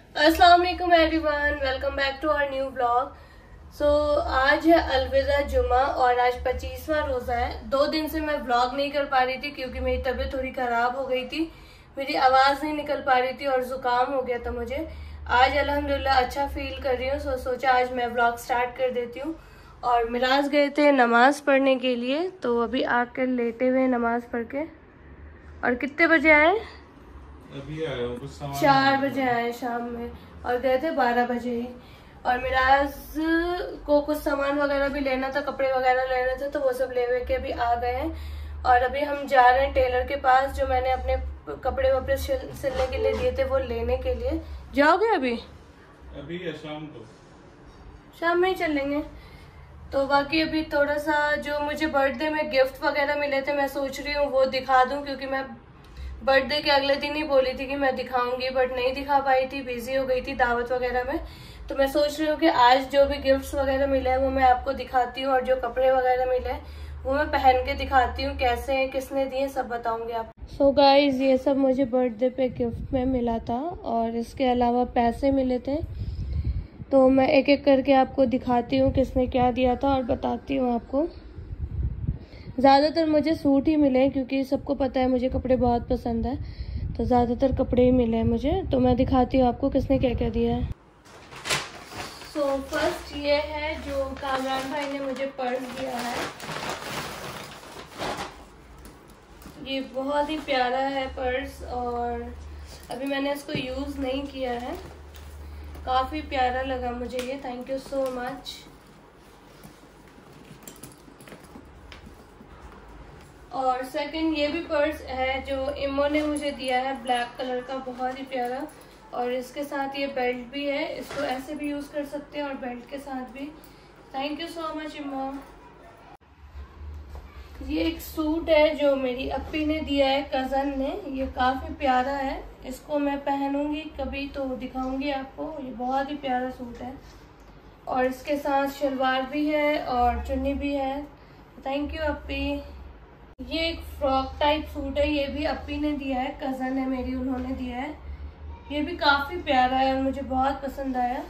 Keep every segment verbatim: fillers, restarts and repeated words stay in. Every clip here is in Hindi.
अस्सलाम वालेकुम everyone, welcome back to our new blog. So आज है अलविदा जुमा और आज पच्चीसवां रोज़ा है। दो दिन से मैं ब्लॉग नहीं कर पा रही थी क्योंकि मेरी तबीयत थोड़ी ख़राब हो गई थी, मेरी आवाज़ नहीं निकल पा रही थी और ज़ुकाम हो गया था मुझे। आज अल्हम्दुलिल्लाह अच्छा फील कर रही हूँ, सो सोचा आज मैं ब्लॉग स्टार्ट कर देती हूँ। और मिराज गए थे नमाज़ पढ़ने के लिए, तो अभी आकर लेटे हुए नमाज़ पढ़ के। और कितने बजे आए? अभी आया हूँ, कुछ सामान चार बजे आए शाम में और गए थे बारह बजे ही। और मिराज को कुछ सामान वगैरह भी लेना था, कपड़े वगैरह लेने थे, तो वो सब ले के अभी आ गए हैं। और अभी हम जा रहे हैं टेलर के पास, जो मैंने अपने कपड़े वपड़े सिलने के लिए दिए थे वो लेने के लिए। जाओगे अभी? अभी या शाम को? शाम में ही चलेंगे। तो बाकी अभी थोड़ा सा जो मुझे बर्थडे में गिफ्ट वगैरह मिले थे, मैं सोच रही हूँ वो दिखा दूँ, क्योंकि मैं बर्थडे के अगले दिन ही बोली थी कि मैं दिखाऊंगी, बट नहीं दिखा पाई थी, बिजी हो गई थी दावत वगैरह में। तो मैं सोच रही हूँ कि आज जो भी गिफ्ट्स वगैरह मिले हैं वो मैं आपको दिखाती हूँ, और जो कपड़े वगैरह मिले हैं वो मैं पहन के दिखाती हूँ, कैसे हैं, किसने दिए, सब बताऊंगी आप। सो गाइज, ये सब मुझे बर्थडे पे गिफ्ट में मिला था और इसके अलावा पैसे मिले थे। तो मैं एक एक करके आपको दिखाती हूँ किसने क्या दिया था और बताती हूँ आपको। ज़्यादातर मुझे सूट ही मिले हैं क्योंकि सबको पता है मुझे कपड़े बहुत पसंद है, तो ज़्यादातर कपड़े ही मिले हैं मुझे। तो मैं दिखाती हूँ आपको किसने क्या क्या दिया है। सो so, फर्स्ट ये है जो कामरान भाई ने मुझे पर्स दिया है। ये बहुत ही प्यारा है पर्स और अभी मैंने इसको यूज़ नहीं किया है, काफ़ी प्यारा लगा मुझे ये। Thank you so much. और सेकंड ये भी पर्स है जो इमो ने मुझे दिया है, ब्लैक कलर का, बहुत ही प्यारा। और इसके साथ ये बेल्ट भी है, इसको ऐसे भी यूज़ कर सकते हैं और बेल्ट के साथ भी। Thank you so much Imo. ये एक सूट है जो मेरी अप्पी ने दिया है, कज़न ने। ये काफ़ी प्यारा है, इसको मैं पहनूंगी कभी तो दिखाऊंगी आपको। ये बहुत ही प्यारा सूट है और इसके साथ शलवार भी है और चुन्नी भी है। थैंक यू अप्पी। ये एक फ्रॉक टाइप सूट है, ये भी अप्पी ने दिया है, कज़न है मेरी, उन्होंने दिया है। ये भी काफ़ी प्यारा है और मुझे बहुत पसंद आया।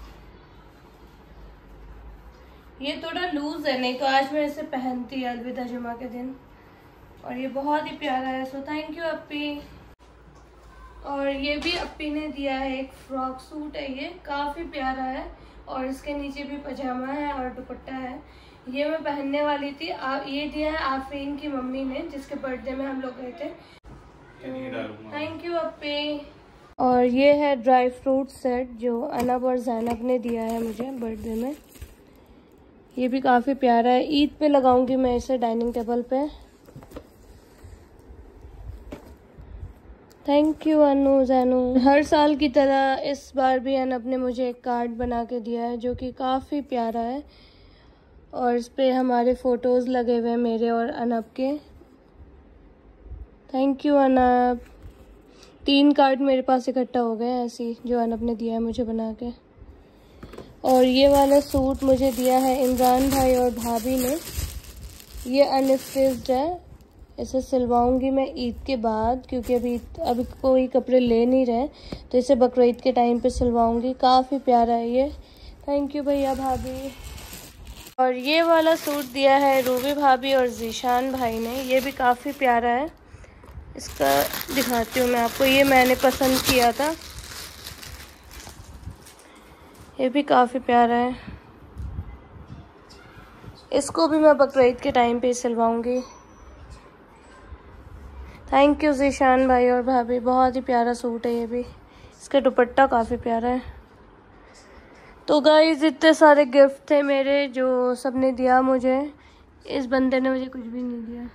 ये थोड़ा लूज है, नहीं तो आज मैं इसे पहनती अलविदा जुमा के दिन। और ये बहुत ही प्यारा है, सो थैंक यू अप्पी। और ये भी अप्पी ने दिया है, एक फ्रॉक सूट है, ये काफ़ी प्यारा है और इसके नीचे भी पजामा है और दुपट्टा है। ये मैं पहनने वाली थी। आ, ये दिया है आफरीन की मम्मी ने, जिसके बर्थडे में हम लोग गए थे। थैंक यू अप्पी। और ये है ड्राई फ्रूट सेट जो अनब और ज़ैनब ने दिया है मुझे बर्थडे में। ये भी काफ़ी प्यारा है, ईद पे लगाऊंगी मैं इसे डाइनिंग टेबल पे। Thank you Anu Jainu. हर साल की तरह इस बार भी अनब ने मुझे एक कार्ड बना के दिया है जो कि काफ़ी प्यारा है और इस पे हमारे फ़ोटोज़ लगे हुए हैं, मेरे और अनब के। Thank you Anab. तीन कार्ड मेरे पास इकट्ठा हो गए ऐसी, जो अनब ने दिया है मुझे बना के। और ये वाला सूट मुझे दिया है इमरान भाई और भाभी ने। ये अनस्टिच्ड है, इसे सिलवाऊंगी मैं ईद के बाद, क्योंकि अभी अभी कोई कपड़े ले नहीं रहे, तो इसे बकरीद के टाइम पे सिलवाऊंगी। काफ़ी प्यारा है ये। थैंक यू भैया भाभी। और ये वाला सूट दिया है रूबी भाभी और जीशान भाई ने, ये भी काफ़ी प्यारा है। इसका दिखाती हूँ मैं आपको, ये मैंने पसंद किया था, ये भी काफ़ी प्यारा है। इसको भी मैं बकरीद के टाइम पे सिलवाऊंगी। थैंक यू जीशान भाई और भाभी, बहुत ही प्यारा सूट है ये भी। इसका दुपट्टा काफ़ी प्यारा है। तो गाइस, इतने सारे गिफ्ट थे मेरे जो सबने दिया मुझे। इस बंदे ने मुझे कुछ भी नहीं दिया,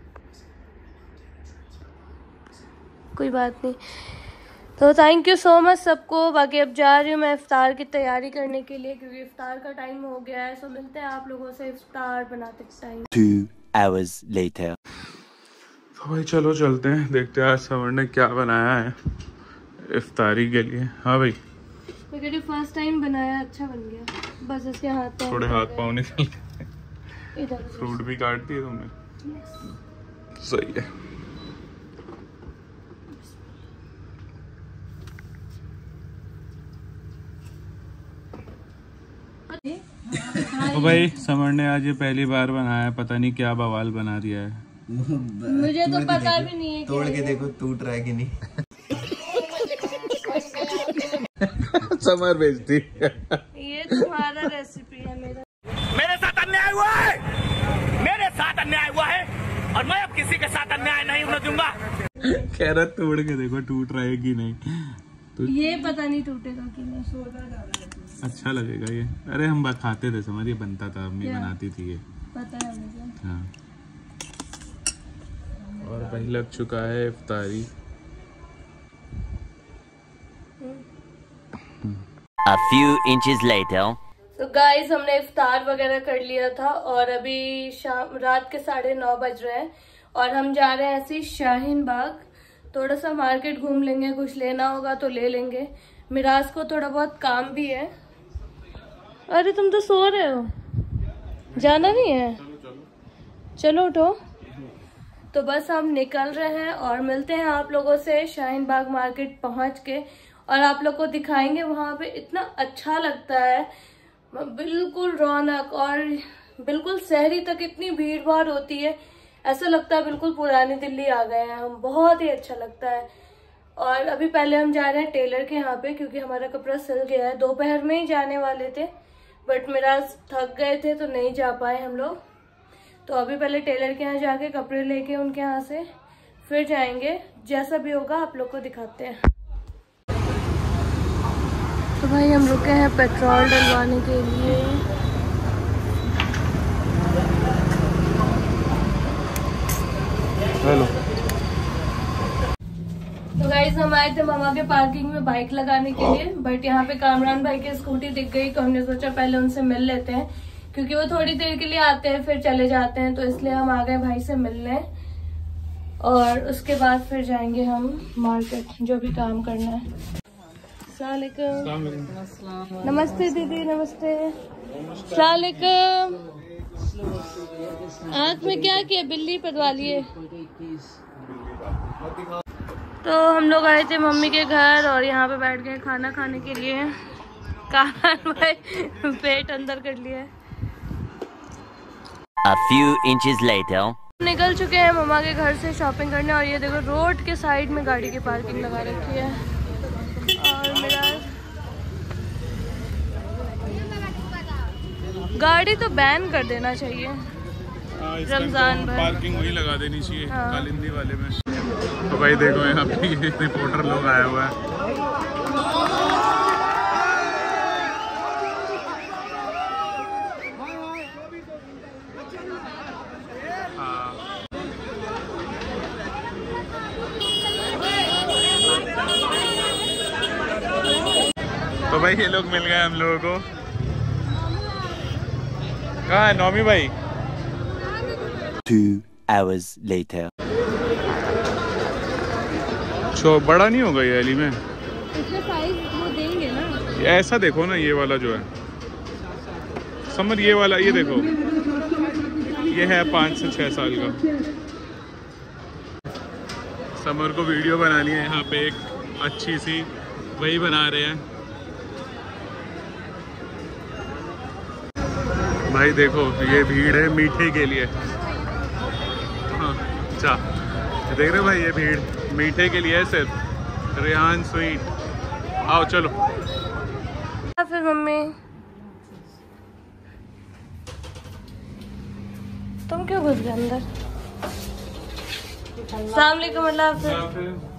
कोई बात नहीं। तो थैंक यू सो मच सबको। बाकी अब जा रही हूँ मैं इफ्तार की तैयारी करने के लिए, क्योंकि इफ्तार का टाइम हो गया है। सो मिलते हैं आप लोगों से इफ्तार बनाते टाइम। Two hours later. तो भाई चलो चलते हैं, देखते हैं आज समर ने क्या बनाया है इफ्तारी के लिए। हाँ भाई, मैं फर्स्ट टाइम बनाया, अच्छा बन गया। बस इसके हाथ पाँव थोड़े हाथ पाँव निकल गए। इधर फ्रूट भी काट दिए तुमने? सही है। तो भाई समर ने आज ये पहली बार बनाया, पता नहीं क्या बवाल बना दिया है। मुझे तो पता भी नहीं है। तोड़ के देखो टूट रहा है कि नहीं। समर बेचती ये तुम्हारा रेसिपी है। मेरा मेरे साथ अन्याय हुआ है, मेरे साथ अन्याय हुआ है और मैं अब किसी के साथ अन्याय नहीं होने दूंगा। कह रहा तोड़ के देखो टूट रहा है कि नहीं। तो ये पता नहीं टूटेगा कि नहीं। अच्छा लगेगा ये। अरे हम खाते थे समझ, ये बनता था, अम्मी बनाती थी ये, पता है मुझे। हाँ। और भाई लग चुका है इफ्तारी। A few inches later. तो गाइस हमने इफ्तार वगैरह कर लिया था और अभी शाम रात के साढ़े नौ बज रहे हैं और हम जा रहे हैं ऐसे शाहीन बाग। थोड़ा सा मार्केट घूम लेंगे, कुछ लेना होगा तो ले लेंगे। मिराज को थोड़ा बहुत काम भी है। अरे तुम तो सो रहे हो, जाना नहीं है? चलो उठो। तो बस हम निकल रहे हैं और मिलते हैं आप लोगों से शाहीन बाग मार्केट पहुंच के, और आप लोग को दिखाएंगे। वहां पे इतना अच्छा लगता है, बिल्कुल रौनक, और बिल्कुल शहरी तक इतनी भीड़ भाड़ होती है, ऐसा लगता है बिल्कुल पुरानी दिल्ली आ गए हैं हम। बहुत ही अच्छा लगता है। और अभी पहले हम जा रहे हैं टेलर के यहाँ पे, क्योंकि हमारा कपड़ा सिल गया है। दोपहर में ही जाने वाले थे बट मेरा थक गए थे तो नहीं जा पाए हम लोग। तो अभी पहले टेलर के यहाँ जाके कपड़े लेके उनके यहाँ से फिर जाएंगे। जैसा भी होगा आप लोग को दिखाते हैं। तो भाई हम रुके हैं पेट्रोल डलवाने के लिए। हेलो। तो गाइस हम आए थे मामा के पार्किंग में बाइक लगाने के लिए, बट यहाँ पे कामरान भाई की स्कूटी दिख गई तो हमने सोचा पहले उनसे मिल लेते हैं, क्योंकि वो थोड़ी देर के लिए आते हैं फिर चले जाते हैं। तो इसलिए हम आ गए भाई से मिलने और उसके बाद फिर जाएंगे हम मार्केट, जो भी काम करना है। अस्सलाम वालेकुम। नमस्ते दीदी। नमस्ते। अस्सलाम वालेकुम। आँख में क्या किया? बिल्ली पदवा लिए। तो हम लोग आए थे मम्मी के घर और यहाँ पे बैठ गए खाना खाने के लिए। कान भाई पेट अंदर कर लिया है। A few inches later. निकल चुके हैं मम्मा के घर से शॉपिंग करने, और ये देखो रोड के साइड में गाड़ी की पार्किंग लगा रखी है। और मेरा गाड़ी तो बैन कर देना चाहिए। हाँ, रमजान भर पार्किंग वही लगा देनी चाहिए। हाँ। कालिंदी वाले में। तो भाई देखो यहाँ पे ये रिपोर्टर लोग आया हुआ है। तो भाई ये लोग मिल गए हम लोगों को। कहाँ है नौमी भाई? Two hours later. तो बड़ा नहीं होगा ये अली में? इसमें साइज वो देंगे ना। ये ऐसा देखो ना, ये वाला जो है समर, ये वाला ये देखो, ये है पाँच से छः साल का। समर को वीडियो बनानी है यहाँ पे एक अच्छी सी, वही बना रहे हैं। भाई देखो ये भीड़ है मीठे के लिए। हाँ अच्छा देख रहे हो भाई, ये भीड़ मीठे के लिए है सिर्फ। रेहान स्वीट। आओ चलो। फिर मम्मी तुम क्यों घुस गए अंदर? अस्सलाम वालेकुम। अल्लाह हाफ़िज़।